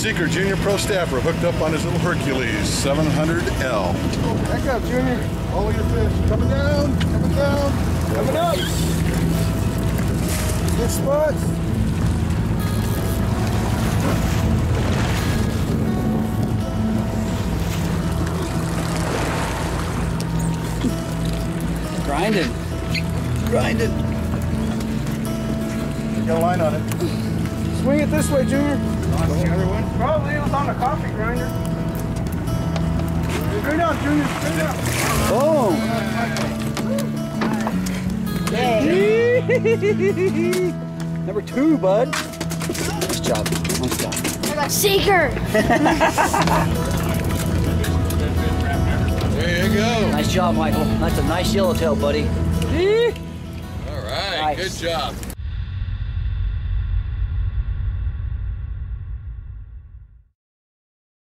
Seeker Junior Pro Staffer hooked up on his little Hercules 700L. Back up, Junior. All of your fish. Coming down, coming down, coming up. Good spots. Grinding. Grinding. Got a line on it. Swing it this way, Junior. On the other one? Probably it was on the coffee grinder. Straight up, Junior. Straight up. Boom. Number 2, bud. Nice job. Nice job. I got Seeker. There you go. Nice job, Michael. That's a nice yellowtail, buddy. All right, Nice. good job.